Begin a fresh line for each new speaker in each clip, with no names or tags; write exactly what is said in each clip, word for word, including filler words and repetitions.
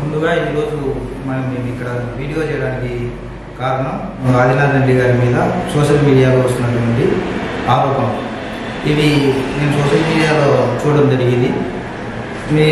ముందుగా ఈరోజు మనం మేము ఇక్కడ వీడియో చేయడానికి కారణం ఆదినాథ్ రెడ్డి గారి మీద సోషల్ మీడియాలో వస్తున్నటువంటి ఆరోపణ. ఇవి నేను సోషల్ మీడియాలో చూడడం జరిగింది. మీ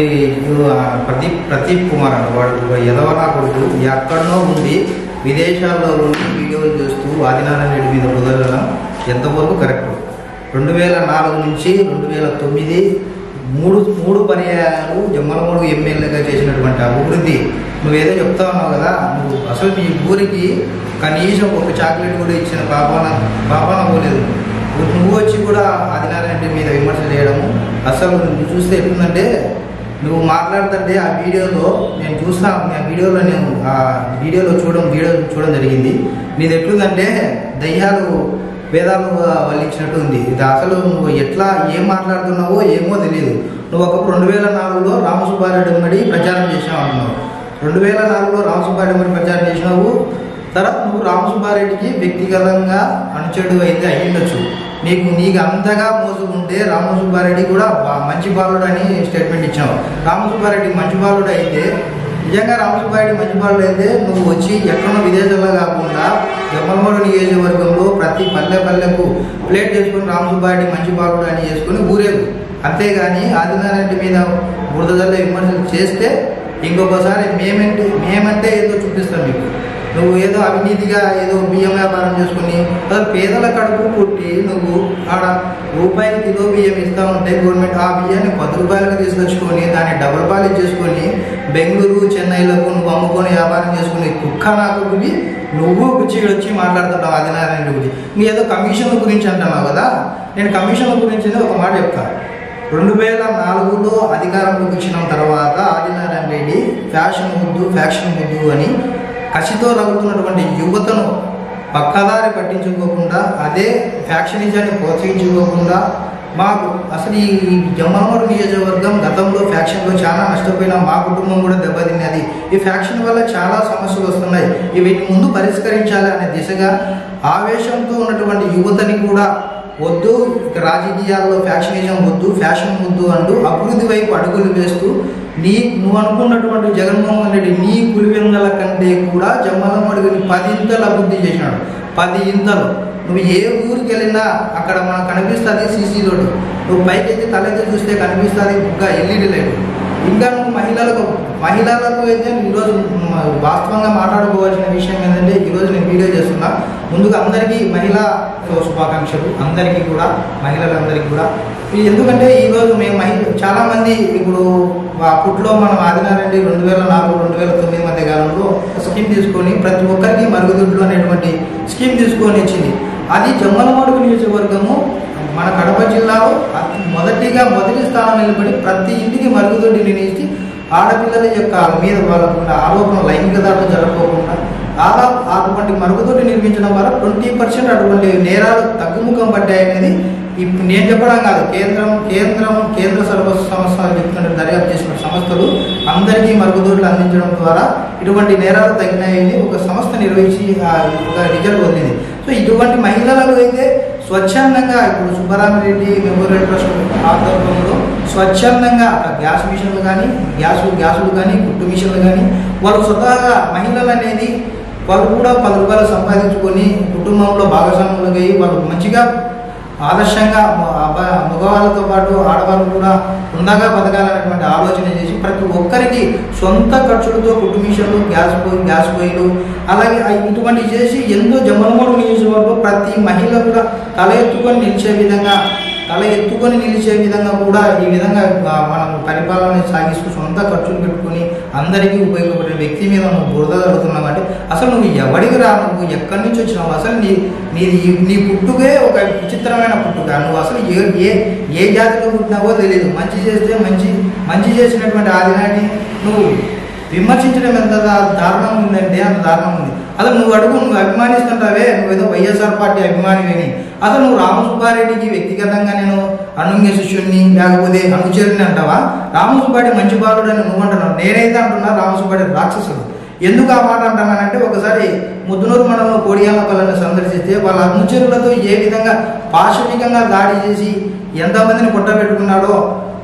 ప్రదీప్ ప్రదీప్ కుమార్ అన్న వాడు ఎదవనా కొడుకు ఎక్కడనో ఉండి విదేశాల్లో ఉండి వీడియోలు చేస్తూ ఆదినాథ్ రెడ్డి మీద కుదరడం ఎంతవరకు కరెక్ట్? రెండు వేల నాలుగు నుంచి రెండు వేల తొమ్మిది మూడు మూడు పర్యాయాలు జమ్మలమడుగు ఎమ్మెల్యేగా చేసినటువంటి అభివృద్ధి నువ్వేదో చెప్తా ఉన్నావు కదా, నువ్వు అసలు మీ ఊరికి కనీసం ఒక చాక్లెట్ కూడా ఇచ్చిన పాపాన పాపాన పోలేదు. నువ్వు వచ్చి కూడా ఆదినాథ్ రెడ్డి మీద విమర్శ చేయడము అసలు నువ్వు చూస్తే ఎట్లుందంటే, నువ్వు మాట్లాడుతుంటే ఆ వీడియోలో నేను చూసిన ఆ వీడియోలో నేను ఆ వీడియోలో చూడడం వీడియో చూడడం జరిగింది. నీది ఎట్లుందంటే దయ్యాలు వేదాలు వల్లించినట్టు ఉంది. ఇది అసలు నువ్వు ఎట్లా ఏం మాట్లాడుతున్నావో ఏమో తెలియదు. నువ్వు ఒక రెండు వేల నాలుగులో రామసుబ్బారెడ్డి ఉమ్మడి ప్రచారం చేసినావు అంటున్నావు. రెండు వేల నాలుగులో రామసుబ్బారెడ్డి ఉమ్మడి ప్రచారం చేసినావు. తర్వాత నువ్వు రామసుబ్బారెడ్డికి వ్యక్తిగతంగా అనుచరుడు అయితే అయ్యిండొచ్చు. నీకు నీకు అంతగా మోసుకుంటే రామసుబ్బారెడ్డి కూడా మంచి బాలుడు అని స్టేట్మెంట్ ఇచ్చావు. రామసుబ్బారెడ్డి మంచి బాలుడు అయితే నిజంగా రామసుబ్బారెడ్డి మంచి బాలుడు అయితే నువ్వు వచ్చి ఎక్కడో విదేశాల్లో కాకుండా జమ్మలమడుగు నియోజకవర్గంలో ప్రతి పల్లె పల్లెకు ప్లేట్ చేసుకుని రామసుబ్బారెడ్డి మంచి బాలుడు అని చేసుకుని ఊరేగు. అంతేగాని ఆదినాథ్ రెడ్డి మీద బురదల్లో విమర్శలు చేస్తే ఇంకొకసారి మేమంటే మేమంటే ఏదో చూపిస్తాం మీకు. నువ్వు ఏదో అవినీతిగా ఏదో బియ్యం వ్యాపారం చేసుకుని అసలు పేదల కడుపు కొట్టి నువ్వు ఆడ రూపాయలు కిలో బియ్యం ఇస్తూ ఉంటే గవర్నమెంట్ ఆ బియ్యాన్ని పది రూపాయలకు తీసుకొచ్చుకొని దాన్ని డబుల్ పాలిష్ చేసుకొని బెంగళూరు చెన్నైలకు నువ్వు అమ్ముకొని వ్యాపారం చేసుకుని కుక్క నాకుడివి నువ్వు గుచ్చి వచ్చి మాట్లాడుతుంటావు ఆదినాథ్ రెడ్డి గురించి. నువ్వు ఏదో కమిషన్ గురించి అంటున్నావు కదా, నేను కమిషన్ గురించి ఒక మాట చెప్తాను. రెండు వేల నాలుగులో అధికారంలోకి వచ్చిన తర్వాత ఆదినాథ్ రెడ్డి ఫ్యాషన్ ముద్దు ఫ్యాక్షన్ ముద్దు అని కసితో రగుతున్నటువంటి యువతను పక్కదారి పట్టించుకోకుండా అదే ఫ్యాక్షనిజాన్ని ప్రోత్సహించుకోకుండా మాకు అసలు ఈ జమ్మలమడుగు నియోజకవర్గం గతంలో ఫ్యాక్షన్లో చాలా నష్టపోయినా మా కుటుంబం కూడా దెబ్బతిన్నది. ఈ ఫ్యాక్షన్ వల్ల చాలా సమస్యలు వస్తున్నాయి, వీటి ముందు పరిష్కరించాలి అనే దిశగా ఆవేశంతో ఉన్నటువంటి యువతని కూడా వద్దు రాజకీయాల్లో ఫ్యాక్షనిజం వద్దు ఫ్యాషన్ వద్దు అంటూ అభివృద్ధి వైపు అడుగులు వేస్తూ నీ నువ్వు అనుకున్నటువంటి జగన్మోహన్ రెడ్డి నీ పులివెందల కంటే కూడా జమ్మలమడుగుని పది ఇంతలు అభివృద్ధి చేసినాడు. పది ఇంతలు. నువ్వు ఏ ఊరికి వెళ్ళినా అక్కడ మనకు కనిపిస్తుంది సీసీ రోడ్డు. నువ్వు పైకి ఎత్తి తలెత్తి చూస్తే కనిపిస్తుంది ఇంకా ఎల్ఈడి లైట్. ఇంకా నువ్వు మహిళలకు మహిళలకు అయితే ఈరోజు వాస్తవంగా మాట్లాడుకోవాల్సిన విషయం ఏంటంటే, ఈరోజు నేను వీడియో చేస్తున్నా. ముందుగా అందరికీ మహిళా శుభాకాంక్షలు అందరికీ కూడా, మహిళలందరికీ కూడా. ఎందుకంటే ఈరోజు మేము మహిళ చాలామంది ఇప్పుడు అప్పట్లో మనం ఆదినాథ్ రెడ్డి రెండు వేల నాలుగు రెండు వేల తొమ్మిది మధ్య కాలంలో స్కీమ్ తీసుకొని ప్రతి ఒక్కరికి మరుగుదొడ్లు అనేటువంటి స్కీమ్ తీసుకొని ఇచ్చింది. అది జమ్మలమడుగు నియోజకవర్గము మన కడప జిల్లాలో మొదటిగా మొదటి స్థానం నిలబడి ప్రతి ఇంటికి మరుగుదొడ్డి నిర్ణయించి ఆడపిల్లల యొక్క మీద వాళ్ళకు ఆరోపణ లైంగిక దాడులు జరగకుండా ఆదా అటువంటి మరుగుదొడ్డి నిర్మించడం వల్ల ట్వంటీ పర్సెంట్ అటువంటి నేరాలు తగ్గుముఖం పడ్డాయనేది ఇప్పుడు నేను చెప్పడం కాదు, కేంద్రం కేంద్రం కేంద్ర సర్వస్వ సంస్థలు చెప్తున్న దర్యాప్తు చేసిన సంస్థలు అందరికీ మరుగుదొడ్లు అందించడం ద్వారా ఇటువంటి నేరాలు తగ్గినాయని ఒక సంస్థ నిర్వహించి ఒక రిజల్ట్ పొందింది. సో ఇటువంటి మహిళలకు అయితే స్వచ్ఛందంగా ఇప్పుడు సుబ్బరామిరెడ్డి మెమోరియల్ ట్రస్ట్ ఆధ్వర్యంలో స్వచ్ఛందంగా గ్యాస్ మిషన్లు కానీ గ్యాస్ గ్యాసులు కానీ కుట్టు మిషన్లు కానీ వాళ్ళు స్వతహాగా మహిళలు అనేది వాళ్ళు కూడా పది రూపాయలు సంపాదించుకొని కుటుంబంలో భాగస్వాములుగా అయ్యి వాళ్ళు మంచిగా ఆదర్శంగా మగవాళ్ళతో పాటు ఆడవాళ్ళు కూడా ఉండగా బతకాలనేటువంటి ఆలోచన చేసి ప్రతి ఒక్కరికి సొంత ఖర్చులతో కుట్టు మిషన్లు గ్యాస్ పొయ్యి గ్యాస్ పొయ్యిలు అలాగే ఇటువంటి చేసి ఎంతో జమ్మలమడుగు నియోజకవర్గంలో ప్రతి మహిళ కూడా తల ఎత్తుకొని నిలిచే విధంగా తల ఎత్తుకొని నిలిచే విధంగా కూడా ఈ విధంగా మనం పరిపాలన సాగిస్తూ సొంత ఖర్చులు పెట్టుకుని అందరికీ ఉపయోగపడే వ్యక్తి మీద నువ్వు బురద జరుగుతున్నావు అంటే అసలు నువ్వు ఎవడికి రా, నువ్వు ఎక్కడి నుంచి వచ్చినావు, అసలు నీ నీది నీ పుట్టుకే ఒక విచిత్రమైన పుట్టుక. నువ్వు అసలు ఏ ఏ ఏ జాతిలో పుట్టినావో తెలియదు. మంచి చేస్తే మంచి మంచి చేసినటువంటి ఆదినాన్ని నువ్వు విమర్శించడం ఎంత దారుణం ఉందంటే అంత దారుణం ఉంది. అసలు నువ్వు అడుగు, నువ్వు అభిమానిస్తుంటావే, నువ్వేదో వైఎస్ఆర్ పార్టీ అభిమానివేని, అసలు నువ్వు రామసుబ్బారెడ్డికి వ్యక్తిగతంగా నేను అనుంగ శిష్యుడిని లేకపోతే అనుచరుని అంటావా? రామసుబ్బారెడ్డి మంచి బాలుడు అని నువ్వు అంటున్నావు, నేనైతే అంటున్నా రామసుబ్బారెడ్డి రాక్షసుడు. ఎందుకు ఆ మాట అంటున్నానంటే, ఒకసారి ముద్దునూరు మండలంలో కోడియాలపల్లిని సందర్శిస్తే వాళ్ళ అనుచరులతో ఏ విధంగా పాశవికంగా దాడి చేసి ఎంతమందిని పుట్టబెట్టుకున్నాడో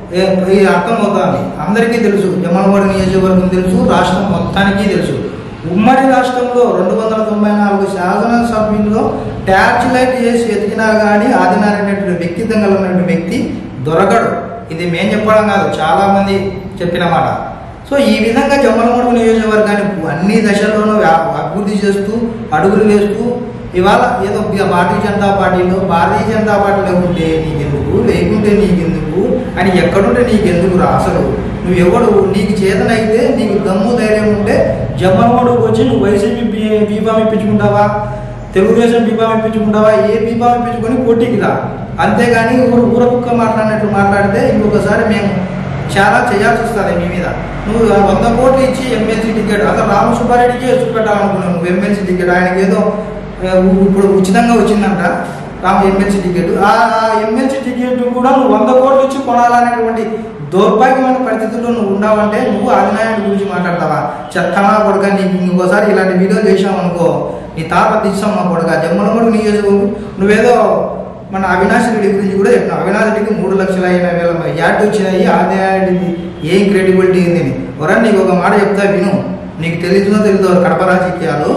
ఇది అర్థమవుతుంది. అందరికీ తెలుసు, జమ్మలమడుగు నియోజకవర్గం తెలుసు, రాష్ట్రం మొత్తానికి తెలుసు. ఉమ్మడి రాష్ట్రంలో రెండు వందల తొంభై నాలుగు శాసనసభ్యుల్లో ట్యాచ్ లైట్ చేసి ఎతికినా కానీ ఆదినారాయణ వ్యక్తిత్వం కలిగినటువంటి వ్యక్తి దొరకడు. ఇది మేము చెప్పడం కాదు, చాలామంది చెప్పిన మాట. సో ఈ విధంగా జమ్మలమడుగు నియోజకవర్గాన్ని అన్ని దశల్లోనూ అభివృద్ధి చేస్తూ అడుగులు వేస్తూ ఇవాళ ఏదో భారతీయ జనతా పార్టీలో భారతీయ జనతా పార్టీ లేకుంటే నీకెందుకు, లేకుంటే నీకెందుకు అని ఎక్కడుంటే నీకెందుకు రా అసలు. నువ్వు ఎవడు, నీకు చేతనైతే నీకు దమ్ము ధైర్యం ఉంటే జమ్మలమడుగుకు వచ్చి నువ్వు వైసీపీ బీ బీఫామ్ ఇప్పించుకుంటావా, తెలుగుదేశం బీఫామ్ ఇప్పించుకుంటావా, ఏ బీఫామ్ ఇప్పించుకొని పోటీకి రా. అంతేగాని ఊరు ఊర కుక్క మాట్లాడినట్లు మాట్లాడితే ఇంకొకసారి మేము చాలా చేయాల్సి వస్తుంది మీ మీద. నువ్వు వంద కోట్లు ఇచ్చి ఎమ్మెల్సీ టికెట్ అసలు రామసుబ్బారెడ్డికి వేసి పెట్టాలనుకున్నావు నువ్వు ఎమ్మెల్సీ టికెట్. ఆయనకి ఏదో ఇప్పుడు ఉచితంగా వచ్చిందంట రామ ఎమ్మెల్సీ టికెట్. ఆ ఎమ్మెల్సీ టికెట్ కూడా నువ్వు వంద కోట్లు ఇచ్చి కొనాలనేటువంటి దౌర్భాగ్యమైన పరిస్థితుల్లో నువ్వు ఉన్నావంటే నువ్వు ఆదినారాయణ గురించి మాట్లాడతావా? చెత్తనా కొడుక, నీకు ఇంకోసారి ఇలాంటి వీడియో చేసావు అనుకో నీ తాత తీసాం మా కొడుక. జమ్మలమడుగు నియోజకవర్గం నువ్వేదో మన అవినాష్ రెడ్డి గురించి కూడా చెప్పినావు. అవినాష్ రెడ్డికి మూడు లక్షల ఎనభై వేల యాడ్ వచ్చినాయి, ఆదినారాయణ ఏం క్రెడిబిలిటీ ఉంది. వరా నీకు ఒక మాట చెప్తా విను, నీకు తెలియదునో తెలియదు కడప రాజకీయాలు.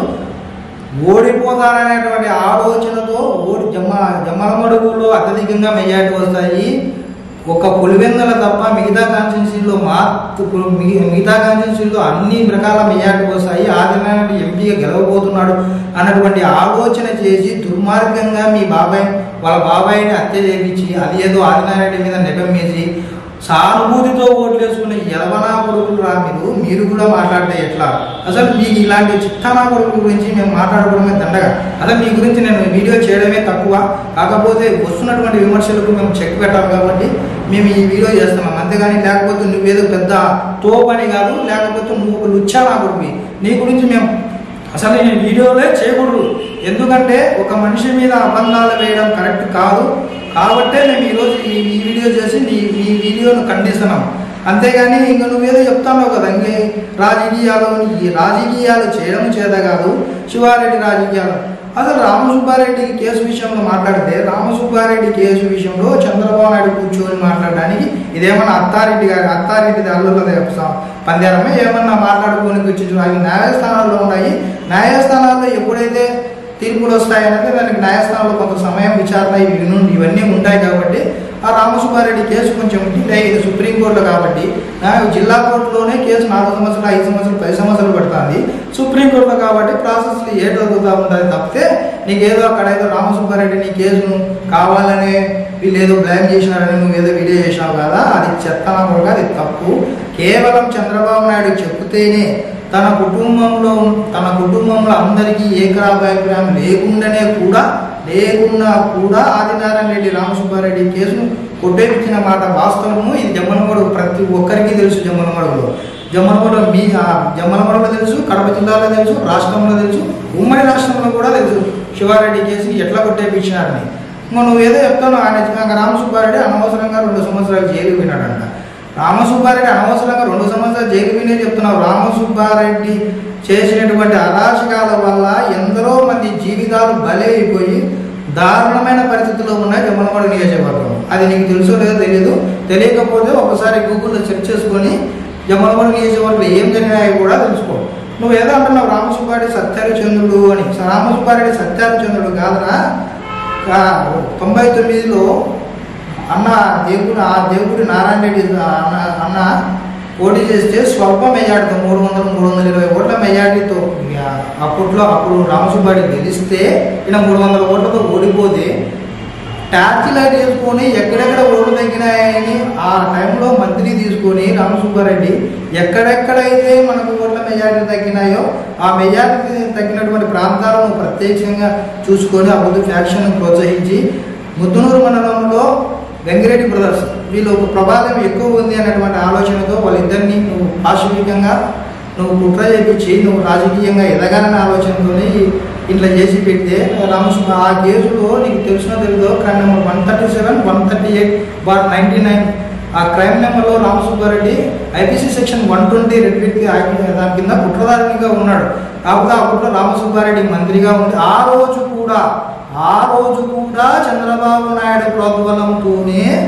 ఓడిపోతారనేటువంటి ఆలోచనతో ఓడి జమ్మ జమ్మలమడుగులో అత్యధికంగా మెజార్టీ వస్తాయి. ఒక పులివెందుల తప్ప మిగతా కాన్స్టిట్యున్సీలో మార్పు మిగతా కాన్స్టిట్యున్సీలో అన్ని రకాల మెజార్టీ వస్తాయి. ఆదినారాయణ ఎంపీగా గెలవబోతున్నాడు అన్నటువంటి ఆలోచన చేసి దుర్మార్గంగా మీ బాబాయ్ వాళ్ళ బాబాయిని హత్య చేయించి అది ఏదో ఆదినారాయణ మీద నెపం వేసి సానుభూతితో ఓట్లు వేసుకునే ఎలవనా కొడుకులు రా మీరు. మీరు కూడా మాట్లాడితే ఎట్లా? అసలు మీకు ఇలాంటి చిత్తానా కొడుకుల గురించి మేము మాట్లాడుకోవడమే దండగా. అసలు మీ గురించి నేను వీడియో చేయడమే తక్కువ. కాకపోతే వస్తున్నటువంటి విమర్శలకు మేము చెక్ పెట్టాలి కాబట్టి మేము ఈ వీడియో చేస్తున్నాం. అంతేగాని లేకపోతే నువ్వేదో పెద్ద తోపని కాదు, లేకపోతే నువ్వు ఒక లుచ్చా నా కొడుకు. నీ గురించి మేము అసలు నేను వీడియోలే చేయకూడదు. ఎందుకంటే ఒక మనిషి మీద అబద్ధాలు వేయడం కరెక్ట్ కాదు. కాబట్టే మేము ఈరోజు ఈ ఈ వీడియో చేసి నీ ఈ వీడియోను ఖండిస్తున్నాం. అంతేగాని ఇంకా నువ్వేదో చెప్తాను కదా ఇంకే రాజకీయాలు, ఈ రాజకీయాలు చేయడం చేత కాదు. శివారెడ్డి రాజకీయాలు అసలు రామసుబ్బారెడ్డి కేసు విషయంలో మాట్లాడితే రామసుబ్బారెడ్డి కేసు విషయంలో చంద్రబాబు నాయుడు కూర్చొని మాట్లాడడానికి ఇదేమన్నా అత్తారెడ్డి గారి అత్తారెడ్డి అల్లులదే పందేరమే ఏమన్నా మాట్లాడుకోనికి వచ్చి అవి న్యాయస్థానాల్లో ఉన్నాయి. న్యాయస్థానాల్లో ఎప్పుడైతే తీర్పులు వస్తాయనేది దానికి న్యాయస్థానంలో కొంత సమయం విచారణ ఇవి ఇవన్నీ ఉంటాయి. కాబట్టి ఆ రామసుబ్బారెడ్డి కేసు కొంచెం డిలే అయ్యింది సుప్రీంకోర్టులో. కాబట్టి జిల్లా కోర్టులోనే కేసు నాలుగు సంవత్సరాలు ఐదు సంవత్సరాలు పది సంవత్సరాలు పడుతుంది. సుప్రీంకోర్టులో కాబట్టి ప్రాసెస్లు ఏ జరుగుతూ ఉంటుంది తప్పితే నీకేదో అక్కడ ఏదో రామసుబ్బారెడ్డి నీ కేసును కావాలనే వీళ్ళు ఏదో బ్లేమ్ చేసినారని నువ్వు ఏదో వీడియో చేసినావు కదా, అది చెత్తనా కూడా అది తప్పు. కేవలం చంద్రబాబు నాయుడు చెప్తేనే తన కుటుంబంలో తన కుటుంబంలో అందరికీ ఏకాభిప్రాయం లేకుండానే కూడా లేకున్నా కూడా ఆదినారాయణ రెడ్డి రామసుబ్బారెడ్డి కేసును కొట్టేపించిన మాట వాస్తవము. ఇది జమ్మలమడుగు ప్రతి ఒక్కరికి తెలుసు. జమ్మలమడుగులో జమ్మలమడుగు మీ జమ్మలమడుగులో తెలుసు, కడప జిల్లాలో తెలుసు, రాష్ట్రంలో తెలుసు, ఉమ్మడి రాష్ట్రంలో కూడా తెలుసు శివారెడ్డి కేసుని ఎట్లా కొట్టేపించినారని. ఇంకా నువ్వు ఏదో చెప్తాను ఆయన రామసుబ్బారెడ్డి అనవసరంగా రెండు సంవత్సరాలు జైలు పోయినాడంట. రామసుబ్బారెడ్డి అనవసరంగా రెండు సంవత్సరాలు జైలు పోయినే చెప్తున్నావు. రామసుబ్బారెడ్డి చేసినటువంటి అరాచకాల వల్ల ఎందరో మంది జీవితాలు బలి అయిపోయి దారుణమైన పరిస్థితుల్లో ఉన్నాయి జమ్మలమడుగు నియోజకవర్గం. అది నీకు తెలుసో లేదో తెలియదు. తెలియకపోతే ఒకసారి గూగుల్లో సెర్చ్ చేసుకొని జమ్మలమడుగు నియోజకవర్గంలో ఏం జరిగినాయో కూడా తెలుసుకో. నువ్వు ఏదో అంటున్నావు రామసుబ్బారెడ్డి సత్యారచంద్రుడు అని. రామసుబ్బారెడ్డి సత్యారచంద్రుడు కాదురా. తొంభై తొమ్మిదిలో అన్న దేవుడు ఆ దేవుడి నారాయణ రెడ్డి అన్న అన్న పోటీ చేస్తే స్వల్ప మెజార్టీతో మూడు వందల మూడు వందల ఇరవై ఓట్ల మెజార్టీతో అప్పట్లో అప్పుడు రామసుబ్బారెడ్డి గెలిస్తే ఇలా మూడు వందల ఓట్లతో ఓడిపోతే ట్యాక్సీ లైట్ వేసుకొని ఎక్కడెక్కడ ఓట్లు తగ్గినాయని ఆ టైంలో మంత్రి తీసుకొని రామసుబ్బారెడ్డి ఎక్కడెక్కడైతే మనకు ఓట్ల మెజార్టీ తగ్గినాయో ఆ మెజార్టీ తగ్గినటువంటి ప్రాంతాలను ప్రత్యేకంగా చూసుకొని అభివృద్ధి ఫ్యాక్షన్ ప్రోత్సహించి ముద్దునూరు మండలంలో వెంగిరెడ్డి బ్రదర్స్ వీళ్ళు ఒక ప్రభావం ఎక్కువ ఉంది అనేటువంటి ఆలోచనతో వాళ్ళిద్దరినీ నువ్వు పాశవికంగా నువ్వు కుట్ర చేయించి నువ్వు రాజకీయంగా ఎదగాలనే ఆలోచనతోనే ఇట్లా చేసి పెడితే రామసుబ్బ ఆ కేసులో నీకు తెలిసినా తెలియదో crime number one thirty seven one thirty eight bar ninety nine ఆ క్రైమ్ నెంబర్లో Ramasubbareddy IPC section one twenty రెడ్ వ్యక్తి దాని కింద కుట్రదారునిగా ఉన్నాడు. కాకపోతే ఆ కుట్ర రామసుబ్బారెడ్డి మంత్రిగా ఉంది. ఆ రోజు కూడా ఆ రోజు కూడా చంద్రబాబు నాయుడు ప్రోద్బలంతోనే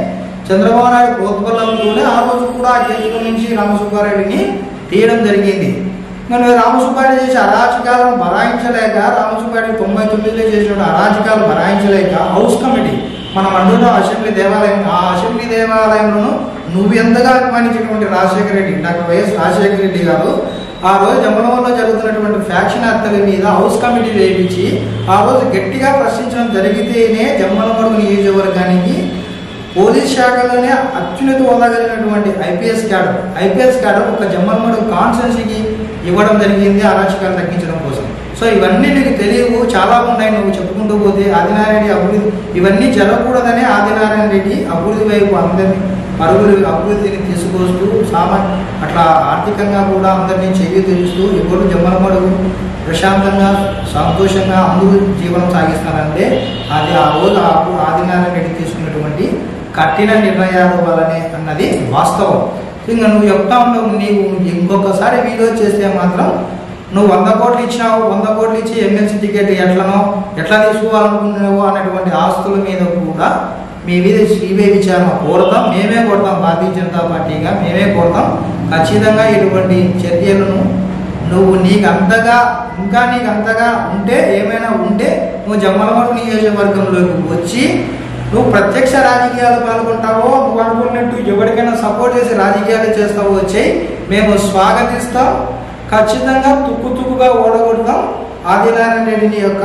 చంద్రబాబు నాయుడు ప్రోత్బలంతోనే ఆ రోజు కూడా ఆ కేసుల నుంచి రామసుబ్బారెడ్డిని తీయడం జరిగింది. మరి రామసుబ్బారెడ్డి చేసే అరాచకాలను భరాయించలేక రామసుబ్బారెడ్డి తొంభై తొమ్మిదిలో చేసిన అరాచకాలు భరాయించలేక హౌస్ కమిటీ మనం అంటున్న అసెంబ్లీ దేవాలయం, ఆ అసెంబ్లీ దేవాలయంలో నువ్వు ఎంతగా అభిమానించినటువంటి రాజశేఖర రెడ్డి, డాక్టర్ వైఎస్ రాజశేఖర రెడ్డి గారు ఆ రోజు జమ్మలమడుగులో జరుగుతున్నటువంటి ఫ్యాక్షన్ హత్యల మీద హౌస్ కమిటీ వేయించి ఆ రోజు గట్టిగా ప్రశ్నించడం జరిగితేనే జమ్మలమడుగు నియోజకవర్గానికి పోలీస్ శాఖలోనే అత్యున్నత హోదా కలిగినటువంటి ఐపీఎస్ క్యాడర్ ఐపీఎస్ క్యాడర్ ఒక జమ్మలమడుగు కాన్స్టిట్యున్సీకి ఇవ్వడం జరిగింది అరాచకాలు తగ్గించడం కోసం. సో ఇవన్నీ నీకు తెలియవు, చాలా ఉన్నాయి, నువ్వు చెప్పుకుంటూ పోతే ఆదినారాయణ రెడ్డి అభివృద్ధి ఇవన్నీ జరగకూడదనే ఆదినారాయణ రెడ్డి అభివృద్ధి వైపు అందరినీ పరుగులు అభివృద్ధిని తీసుకొస్తూ సామాన్ అట్లా ఆర్థికంగా కూడా అందరినీ చెయ్యి తెలుస్తూ ఇప్పుడు జమ్మలమడుగు ప్రశాంతంగా సంతోషంగా అందరూ జీవనం సాగిస్తారంటే అది ఆ రోజు ఆదినారాయణ రెడ్డి తీసుకున్నటువంటి కఠిన నిర్ణయాల వల్లనే అన్నది వాస్తవం. ఇంకా నువ్వు చెప్తా ఉండవు, నీవు ఇంకొకసారి వీడియో చేస్తే మాత్రం నువ్వు వంద కోట్లు ఇచ్చినావు, వంద కోట్లు ఇచ్చి ఎమ్మెల్సీ టికెట్ ఎట్లనో ఎట్లా తీసుకోవాలనుకున్నావు అన్నటువంటి ఆస్తుల మీద కూడా మీ మీద సిబిఐ విచారణ కోరతాం, మేమే కోరతాం, భారతీయ జనతా పార్టీగా మేమే కోరతాం. ఖచ్చితంగా ఇటువంటి చర్యలను నువ్వు నీకు అంతగా ఇంకా నీకు అంతగా ఉంటే ఏమైనా ఉంటే నువ్వు జమ్మలమడుగు నియోజకవర్గంలోకి వచ్చి నువ్వు ప్రత్యక్ష రాజకీయాలు పాల్గొంటావో, నువ్వు అనుకున్నట్టు ఎవరికైనా సపోర్ట్ చేసి రాజకీయాలు చేస్తావో వచ్చాయి, మేము స్వాగతిస్తాం. ఖచ్చితంగా తుక్కు తుక్కుగా ఓడగొడతాం. ఆదినారాయణ రెడ్డిని యొక్క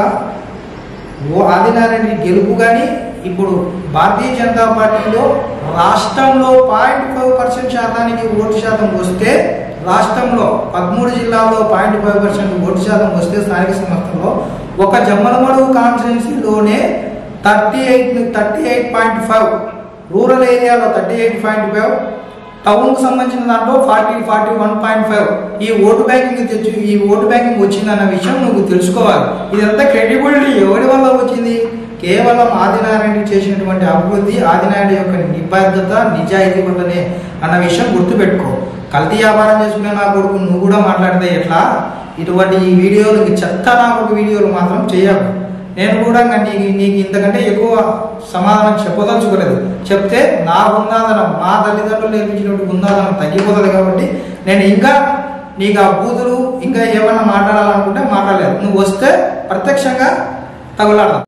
ఆదినారాయణ రెడ్డి గెలుపు కానీ ఇప్పుడు భారతీయ జనతా పార్టీలో రాష్ట్రంలో పాయింట్ ఫైవ్ పర్సెంట్ శాతానికి ఓటు శాతం వస్తే, రాష్ట్రంలో పదమూడు జిల్లాల్లో పాయింట్ ఫైవ్ పర్సెంట్ ఓటు శాతం వస్తే స్థానిక సంస్థల్లో ఒక జమ్మలమడుగు కాన్స్టిట్యున్సీలోనే thirty eight thirty eight point five rural ఏరియాలో థర్టీ ఎయిట్ పాయింట్ ఫైవ్ టౌన్కు సంబంధించిన దాంట్లో forty forty one point five ఈ ఓటు బ్యాంకింగ్ తెచ్చి ఈ ఓటు బ్యాంకింగ్ వచ్చిందన్న విషయం నువ్వు తెలుసుకోవాలి. ఇదంతా క్రెడిబిలిటీ ఎవరి వల్ల వచ్చింది? కేవలం ఆదినారాయణ చేసినటువంటి అభివృద్ధి, ఆదినారాయణ యొక్క నిబద్ధత నిజాయితీ వల్లనే అన్న విషయం గుర్తుపెట్టుకో. కల్తీ వ్యాపారం చేసుకునే నా కొడుకు నువ్వు కూడా మాట్లాడితే ఎట్లా? ఇటువంటి ఈ వీడియోలు చెత్త నా కొడుకు వీడియోలు మాత్రం చేయకు. నేను కూడా నీకు నీకు ఇంతకంటే ఎక్కువ సమాధానం చెప్పదలుచుకోలేదు. చెప్తే నా గుందాదనం, మా తల్లిదండ్రులు నేర్పించినటువంటి గుందాదనం తగ్గిపోతుంది. కాబట్టి నేను ఇంకా నీకు ఆ బూతులు ఇంకా ఏమైనా మాట్లాడాలనుకుంటే మాట్లాడలేదు. నువ్వు వస్తే ప్రత్యక్షంగా తగులాడతాం.